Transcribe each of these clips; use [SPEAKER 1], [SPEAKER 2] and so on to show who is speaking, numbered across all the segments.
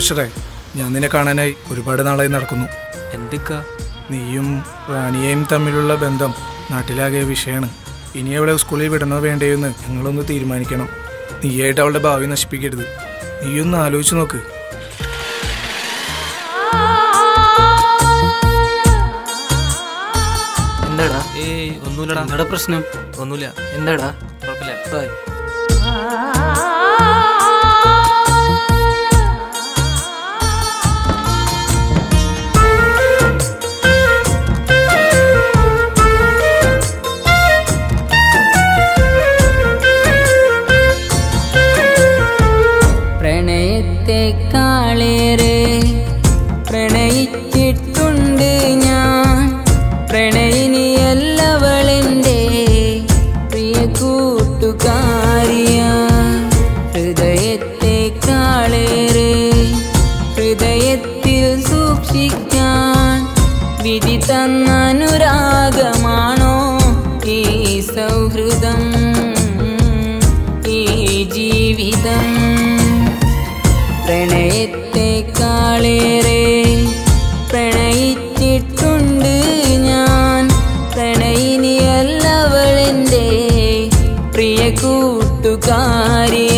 [SPEAKER 1] മിസ്റ്ററെ, ഞാൻ നിന്നെ കാണാനായി ഒരുപാട് നാളായി നടക്കുന്നു.
[SPEAKER 2] എന്തൊക്കെ?
[SPEAKER 1] നീയും റാണിയെയും തമ്മിലുള്ള ബന്ധം നാട്ടിലാകെ വിഷയമാണ്. ഇനി അവളെ സ്കൂളിൽ വിടണോ വേണ്ടയോന്ന് ഞങ്ങളൊന്ന് തീരുമാനിക്കണം. നീയായിട്ട് അവളുടെ ഭാവി നശിപ്പിക്കരുത്. നീയൊന്ന് ആലോചിച്ച് നോക്ക്.
[SPEAKER 2] എന്താടാ?
[SPEAKER 3] ഒന്നുമില്ലടാ.
[SPEAKER 2] എന്താടാ പ്രശ്നം?
[SPEAKER 3] ഒന്നുമില്ല.
[SPEAKER 2] എന്താടാ?
[SPEAKER 3] കുഴപ്പമില്ല.
[SPEAKER 2] ബൈ.
[SPEAKER 4] പ്രണയത്തെക്കാളേറെ പ്രണയിച്ചിട്ടുണ്ട് ഞാൻ. പ്രണയിനിയല്ലവളെൻ്റെ പ്രിയ കൂട്ടുകാരിയ. ഹൃദയത്തെക്കാളേറെ ഹൃദയത്തിൽ സൂക്ഷിക്കാൻ വിധി തന്ന അനുരാഗമാണോ ഈ സൗഹൃദം, ഈ ജീവിതം. പ്രണയത്തെക്കാളേറെ പ്രണയിച്ചിട്ടുണ്ട് ഞാൻ. പ്രണയിനിയല്ലവളെൻ്റെ പ്രിയ കൂട്ടുകാരിയ.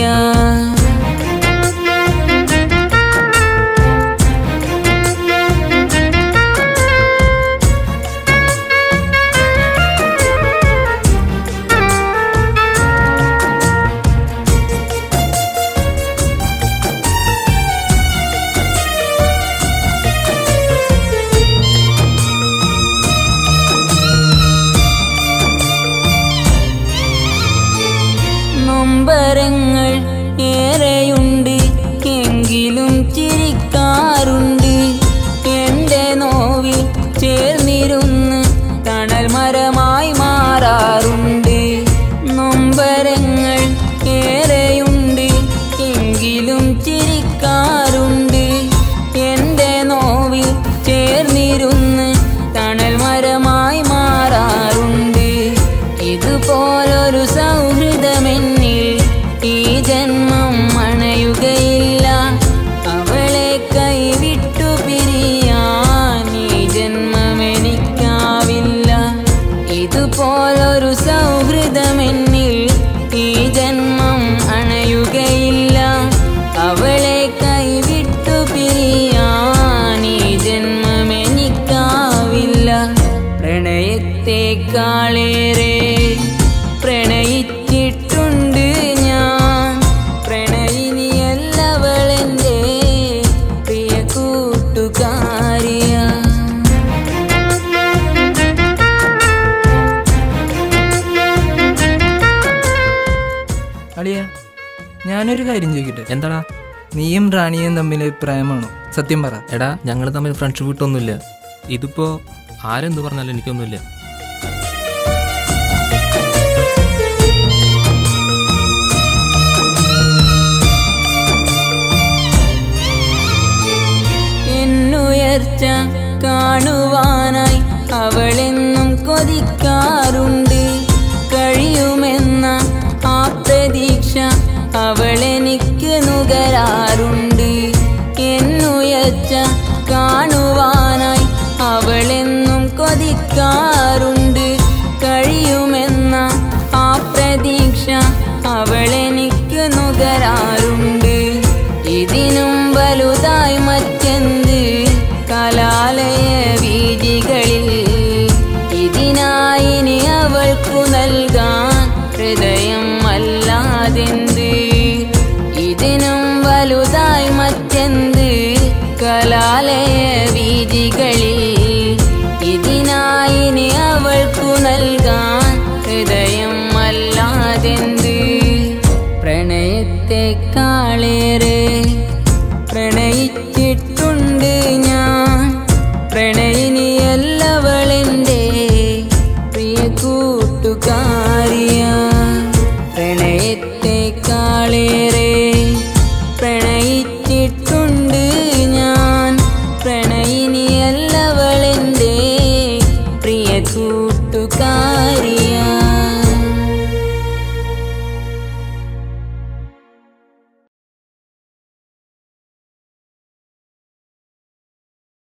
[SPEAKER 4] നൊമ്പരങ്ങൾ ഏറെയുണ്ട്, എങ്കിലും ചിരിക്കാറുണ്ട്. എൻ്റെ നോവിൽ ചേർന്നിരുന്ന് തണൽ മരമായി മാറാറുണ്ട്. നൊമ്പരങ്ങൾ ഏറെയുണ്ട്, എങ്കിലും ചിരിക്കാറുണ്ട്. എൻ്റെ നോവിൽ ചേർന്നിരുന്ന് തണൽ മരമായി മാറാറുണ്ട്. ഇതുപോലൊരു സൗഹൃദമെന്നിൽ ഈ ജന്മം അണയുകയില്ല. അവളെ കൈവിട്ടു പിരിയാൻ ഈ ജന്മമെനിക്കാവില്ല. ഇതുപോലൊരു സൗഹൃദമെന്നിൽ ഈ ജന്മം അണയുകയില്ല. അവളെ കൈവിട്ടു പിരിയാൻ ഈ ജന്മമെനിക്കാവില്ല. പ്രണയത്തെക്കാളേറെ പ്രണയിച്ചിട്ടുണ്ട് ഞാൻ. പ്രണയിനിയല്ലവളെൻ്റെ പ്രിയ കൂട്ടുകാരിയ.
[SPEAKER 2] അളിയ, ഞാനൊരു കാര്യം ചോദിക്കട്ടെ?
[SPEAKER 3] എന്താടാ?
[SPEAKER 2] നീയും റാണിയും തമ്മിൽ പ്രേമാണോ? സത്യം പറ.
[SPEAKER 3] എടാ, ഞങ്ങൾ തമ്മിൽ ഫ്രണ്ട്ഷിപ്പ് കിട്ടൊന്നുമില്ല. ഇതിപ്പോൾ ആരെന്ത് പറഞ്ഞാലും എനിക്കൊന്നുമില്ല.
[SPEAKER 4] എന്നുയർച്ച കാണുവാനായി അവളെന്നും കൊതിക്കാറുണ്ട്. കഴിയുമെന്ന ആ പ്രതീക്ഷ അവളെനിക്ക് നുകരാറുണ്ട്. എന്നുയർച്ച കാണുവാനായി അവളെന്നും കൊതിക്കാറുണ്ട്. കഴിയുമെന്ന ആ പ്രതീക്ഷ അവളെനിക്ക് നുകരാറുണ്ട്. ഇതിനും വലുതായി മറ്റെന്ത് കലാലയ വീഥികളിൽ. ഇതിനായി ഇനി അവൾക്കു നൽകാൻ ഹൃദയം അല്ലാതെന്ത്. ഇതിനും വലുതായി മറ്റെന്ത് കലാലയ വീഥികളിൽ.